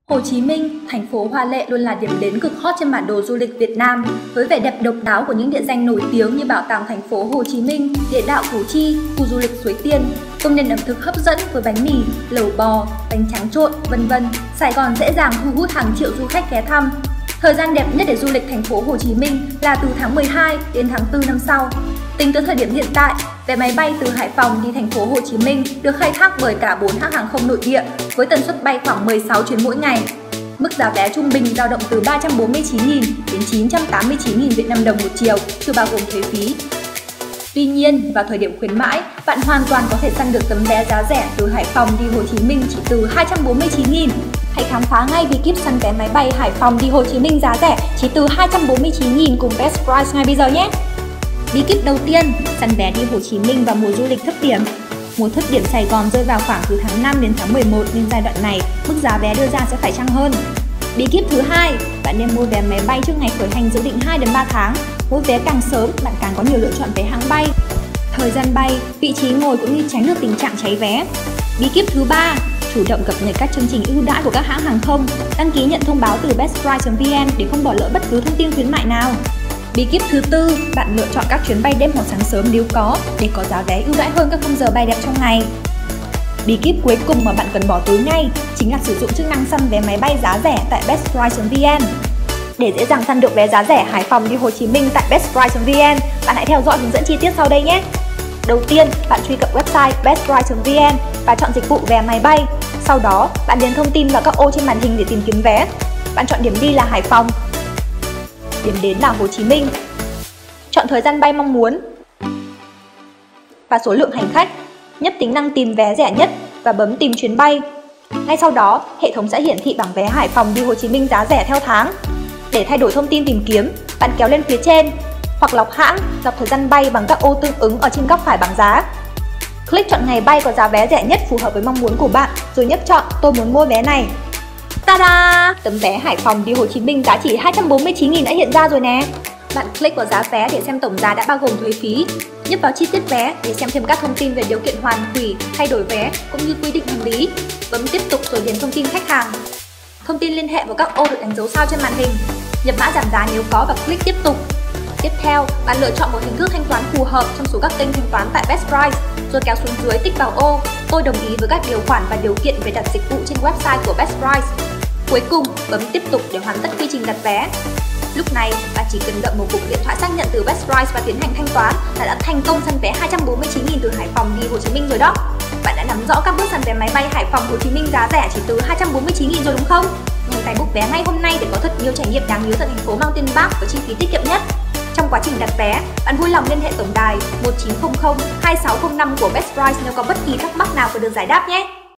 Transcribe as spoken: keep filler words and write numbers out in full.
Hồ Chí Minh, thành phố hoa lệ luôn là điểm đến cực hot trên bản đồ du lịch Việt Nam, với vẻ đẹp độc đáo của những địa danh nổi tiếng như Bảo tàng thành phố Hồ Chí Minh, Địa đạo Củ Chi, khu du lịch Suối Tiên, công nhân ẩm thực hấp dẫn với bánh mì, lẩu bò, bánh tráng trộn, vân vân. Sài Gòn dễ dàng thu hút hàng triệu du khách ghé thăm. Thời gian đẹp nhất để du lịch thành phố Hồ Chí Minh là từ tháng mười hai đến tháng tư năm sau. Tính tới thời điểm hiện tại, vé máy bay từ Hải Phòng đi thành phố Hồ Chí Minh được khai thác bởi cả bốn hãng hàng không nội địa với tần suất bay khoảng mười sáu chuyến mỗi ngày. Mức giá vé trung bình dao động từ ba trăm bốn mươi chín nghìn đến chín trăm tám mươi chín nghìn Việt Nam đồng một chiều, chưa bao gồm thuế phí. Tuy nhiên, vào thời điểm khuyến mãi, bạn hoàn toàn có thể săn được tấm vé giá rẻ từ Hải Phòng đi Hồ Chí Minh chỉ từ hai trăm bốn mươi chín nghìn. Hãy khám phá ngay bí kíp săn vé máy bay Hải Phòng đi Hồ Chí Minh giá rẻ chỉ từ hai trăm bốn mươi chín nghìn cùng Best Price ngay bây giờ nhé! Bí kíp đầu tiên, săn vé đi Hồ Chí Minh vào mùa du lịch thấp điểm. Mùa thấp điểm Sài Gòn rơi vào khoảng từ tháng năm đến tháng mười một nên giai đoạn này mức giá vé đưa ra sẽ phải chăng hơn. Bí kíp thứ hai, bạn nên mua vé máy bay trước ngày khởi hành dự định hai đến ba tháng. Mua vé càng sớm, bạn càng có nhiều lựa chọn vé hãng bay, thời gian bay, vị trí ngồi cũng như tránh được tình trạng cháy vé. Bí kíp thứ ba, chủ động cập nhật các chương trình ưu đãi của các hãng hàng không, đăng ký nhận thông báo từ bestprice chấm vn để không bỏ lỡ bất cứ thông tin khuyến mại nào. Bí kíp thứ tư, bạn lựa chọn các chuyến bay đêm hoặc sáng sớm nếu có để có giá vé ưu đãi hơn các khung giờ bay đẹp trong ngày. Bí kíp cuối cùng mà bạn cần bỏ túi ngay chính là sử dụng chức năng săn vé máy bay giá rẻ tại bestprice chấm vn. Để dễ dàng săn được vé giá rẻ Hải Phòng đi Hồ Chí Minh tại bestprice chấm vn, bạn hãy theo dõi hướng dẫn chi tiết sau đây nhé. Đầu tiên, bạn truy cập website bestprice chấm vn và chọn dịch vụ vé máy bay. Sau đó, bạn điền thông tin vào các ô trên màn hình để tìm kiếm vé. Bạn chọn điểm đi là Hải Phòng, điểm đến là Hồ Chí Minh. Chọn thời gian bay mong muốn và số lượng hành khách, nhấp tính năng tìm vé rẻ nhất và bấm tìm chuyến bay. Ngay sau đó, hệ thống sẽ hiển thị bảng vé Hải Phòng đi Hồ Chí Minh giá rẻ theo tháng. Để thay đổi thông tin tìm kiếm, bạn kéo lên phía trên hoặc lọc hãng, lọc thời gian bay bằng các ô tương ứng ở trên góc phải bảng giá. Click chọn ngày bay có giá vé rẻ nhất phù hợp với mong muốn của bạn, rồi nhấp chọn tôi muốn mua vé này. Ta-da! Tấm vé Hải Phòng đi Hồ Chí Minh giá chỉ hai trăm bốn mươi chín nghìn đã hiện ra rồi nè. Bạn click vào giá vé để xem tổng giá đã bao gồm thuế phí. Nhấp vào chi tiết vé để xem thêm các thông tin về điều kiện hoàn hủy, thay đổi vé cũng như quy định hành lý. Bấm tiếp tục rồi điền thông tin khách hàng. Thông tin liên hệ vào các ô được đánh dấu sao trên màn hình. Nhập mã giảm giá nếu có và click tiếp tục. Tiếp theo, bạn lựa chọn một hình thức thanh toán phù hợp trong số các kênh thanh toán tại Best Price, rồi kéo xuống dưới tích vào ô tôi đồng ý với các điều khoản và điều kiện về đặt dịch vụ trên website của Best Price. Cuối cùng, bấm tiếp tục để hoàn tất quy trình đặt vé. Lúc này, bạn chỉ cần đợi một cuộc điện thoại xác nhận từ Best Price và tiến hành thanh toán là đã thành công săn vé hai trăm bốn mươi chín nghìn từ Hải Phòng đi Hồ Chí Minh rồi đó. Bạn đã nắm rõ các bước săn vé máy bay Hải Phòng Hồ Chí Minh giá rẻ chỉ từ hai trăm bốn mươi chín nghìn rồi đúng không? Nhanh tay book vé ngay hôm nay để có thật nhiều trải nghiệm đáng nhớ tại thành phố mang tên Bác với chi phí tiết kiệm nhất. Trong quá trình đặt vé, bạn vui lòng liên hệ tổng đài một chín không không hai sáu không năm của Best Price nếu có bất kỳ thắc mắc nào cần được giải đáp nhé.